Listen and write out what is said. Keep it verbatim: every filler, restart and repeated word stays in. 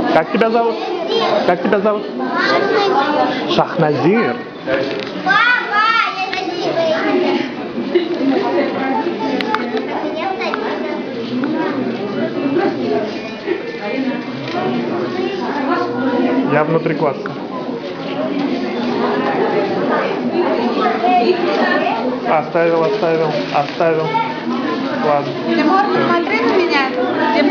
Как тебя зовут? Как тебя зовут? Шахназир. Папа, я красивый. Я внутри класса. Оставил, оставил, оставил. Ладно. Тимур, посмотри на меня. Тимур.